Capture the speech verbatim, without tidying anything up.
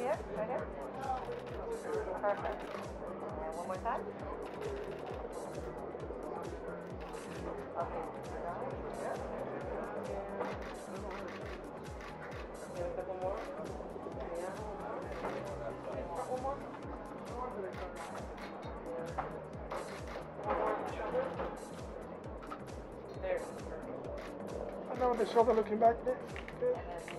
here, right here. Perfect. And one more time. Okay, right here. Okay, a couple more. Yeah. One more. I know the shoulder looking back there. Good.